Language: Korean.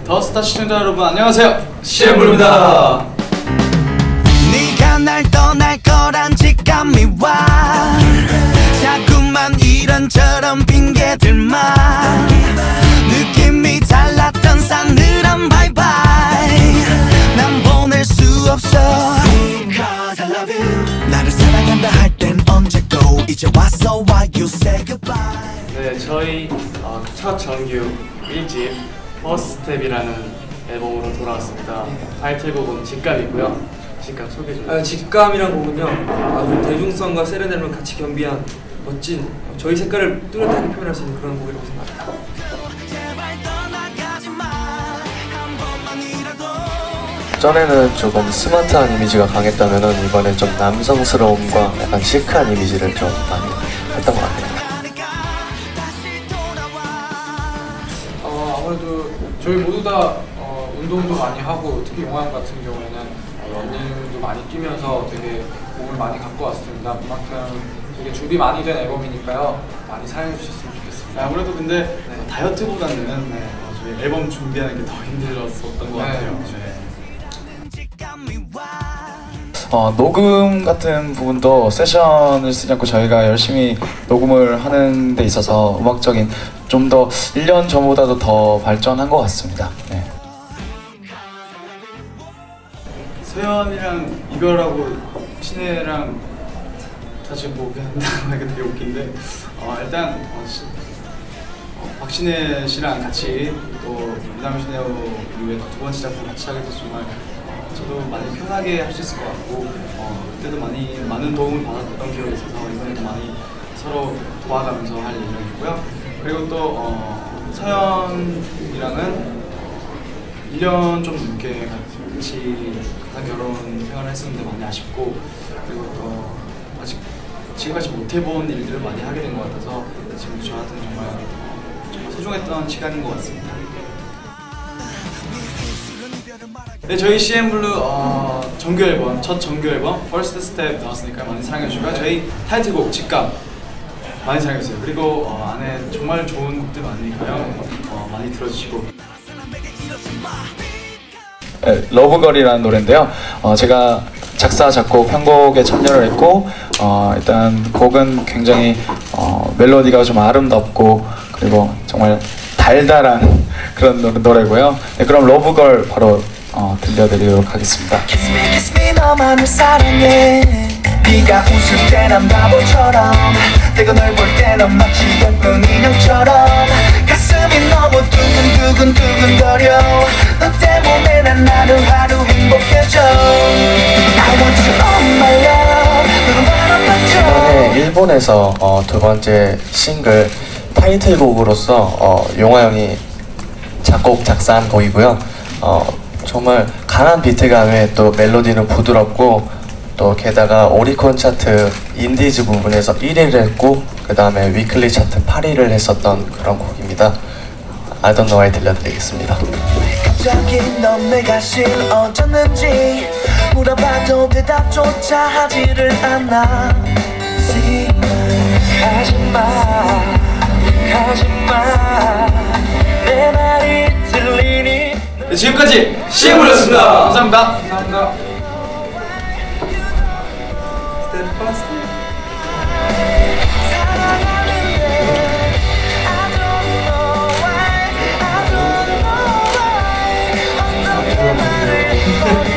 더스타 시청자 여러분 안녕하세요. CM블루입니다. 네가 날 떠날 거란 직감이 와. 자꾸만 이런저런 핑계들만. 느낌이 달랐던 싸늘한 바이바이. 난 보낼 수 없어. Because I love you. 나를 사랑한다 할 땐 언제고 이제 왔어. Why you say goodbye. 네, 저희 첫 정규 1집 퍼스트스텝이라는 앨범으로 돌아왔습니다. 타이틀곡은 직감이고요. 직감 소개 좀. 직감이란 곡은요, 아주 대중성과 세련됨을 같이 겸비한 멋진 저희 색깔을 뚜렷하게 표현할 수 있는 그런 곡이라고 생각합니다. 전에는 조금 스마트한 이미지가 강했다면은 이번에 좀 남성스러움과 약간 시크한 이미지를 좀 많이 했던 것 같아요. 아무래도 저희 모두 다 운동도 많이 하고 특히 용환 같은 경우에는 러닝도 많이 뛰면서 되게 몸을 많이 갖고 왔습니다. 그만큼 되게 준비 많이 된 앨범이니까요. 많이 사랑해 주셨으면 좋겠습니다. 아무래도 근데 다이어트보다는 저희 앨범 준비하는 게 더 힘들었었던 것 같아요. 녹음 같은 부분도 세션을 쓰지 않고 저희가 열심히 녹음을 하는 데 있어서 음악적인 좀 더 1년 전보다도 더 발전한 것 같습니다. 네. 서연이랑 이별하고 신혜랑 사실 뭐 그냥 하기가 되게 웃긴데 일단 박신혜 씨랑 같이 또 미남 신혜호 이후에 두 번째 작품 같이 하게 돼서 정말 저도 많이 편하게 할 수 있을 것 같고 그때도 많은 도움을 받았던 기억이 있어서 이번에도 많이 서로 도와가면서 할 예정이고요. 그리고 또 서연이랑은 1년 좀 넘게 같이 결혼 생활을 했었는데 많이 아쉽고, 그리고 또 아직 지금까지 못 해본 일들을 많이 하게 된 것 같아서 지금 저한테는 정말 소중했던 시간인 것 같습니다. 네, 저희 CM블루 정규 앨범, 첫 정규 앨범 First Step 나왔으니까 많이 사랑해주시고요. 저희 타이틀곡 직감 많이 사랑해주세요. 그리고 안에 정말 좋은 곡들 많으니까요. 많이 들어주시고. 네, 러브걸이라는 노래인데요. 제가 작사, 작곡, 편곡에 참여를 했고 일단 곡은 굉장히 멜로디가 좀 아름답고 그리고 정말 달달한 그런 노래고요. 네, 그럼 러브걸 바로 들려드리도록 하겠습니다. Kiss me, kiss me, 너만을 사랑해. 네가 웃을 때 난 바보처럼, 내가 널 볼 때 넌 마치 예쁜 인형처럼. 가슴이 너무 두근두근 두근거려. 너 때문에 난 하루하루 행복해져. I want you on my love. 너는 바라봐줘. 이번에 일본에서 두 번째 싱글 타이틀곡으로서 용화 형이 작곡 작사한 곡이고요. 정말 강한 비트감에 또 멜로디는 부드럽고 또 게다가 오리콘 차트 인디즈 부분에서 1위를 했고 그 다음에 위클리 차트 8위를 했었던 그런 곡입니다. I don't know why 들려드리겠습니다. 갑자기 넌 내가 싫어졌는지 물어봐도 대답조차 하지를 않아. See, 가지마 가지마 내 말이 들리니. 네, 지금까지 CM블루였습니다. 감사합니다. 감사합니다. I don't know why